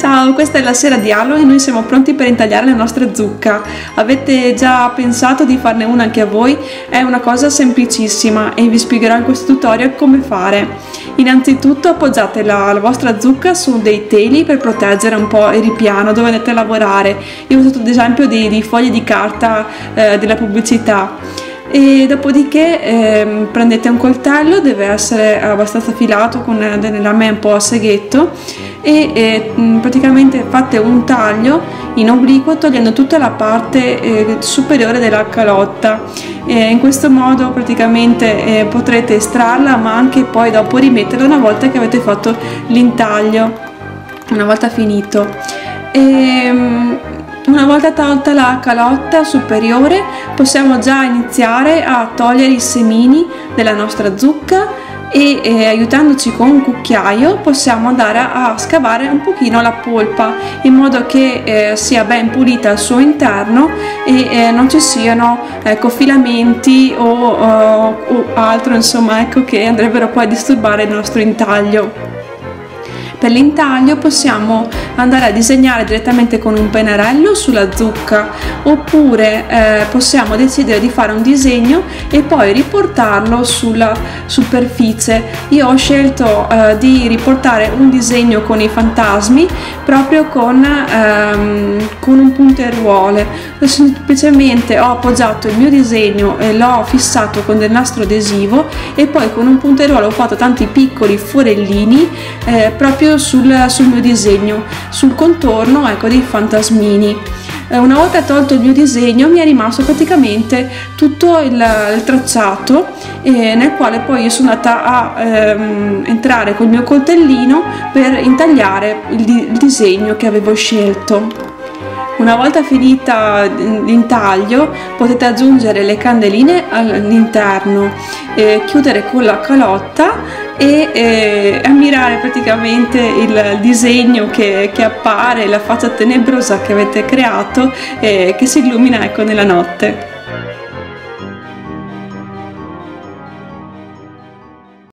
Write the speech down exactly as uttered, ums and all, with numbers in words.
Ciao, questa è la sera di Halloween e noi siamo pronti per intagliare la nostra zucca. Avete già pensato di farne una anche a voi? È una cosa semplicissima e vi spiegherò in questo tutorial come fare. Innanzitutto appoggiate la, la vostra zucca su dei teli per proteggere un po' il ripiano dove andate a lavorare. Io ho usato ad esempio dei, dei fogli di carta eh, della pubblicità. E dopodiché eh, prendete un coltello, deve essere abbastanza filato con delle lame un po' a seghetto e eh, praticamente fate un taglio in obliquo togliendo tutta la parte eh, superiore della calotta. E in questo modo praticamente eh, potrete estrarla, ma anche poi dopo rimetterla una volta che avete fatto l'intaglio, una volta finito. E, una volta tolta la calotta superiore possiamo già iniziare a togliere i semini della nostra zucca e eh, aiutandoci con un cucchiaio possiamo andare a, a scavare un pochino la polpa in modo che eh, sia ben pulita al suo interno e eh, non ci siano ecco, filamenti o, o, o altro insomma ecco, che andrebbero poi a disturbare il nostro intaglio. Per l'intaglio possiamo andare a disegnare direttamente con un pennarello sulla zucca oppure eh, possiamo decidere di fare un disegno e poi riportarlo sulla superficie. Io ho scelto eh, di riportare un disegno con i fantasmi proprio con, ehm, con un punteruole. Semplicemente ho appoggiato il mio disegno e l'ho fissato con del nastro adesivo e poi con un punteruole ho fatto tanti piccoli forellini eh, proprio Sul, sul mio disegno, sul contorno ecco, dei fantasmini. Eh, una volta tolto il mio disegno mi è rimasto praticamente tutto il, il tracciato eh, nel quale poi io sono andata a ehm, entrare col mio coltellino per intagliare il, il disegno che avevo scelto. Una volta finita l'intaglio potete aggiungere le candeline all'interno, eh, chiudere con la calotta e eh, ammirare praticamente il disegno che, che appare, la faccia tenebrosa che avete creato e eh, che si illumina ecco, nella notte.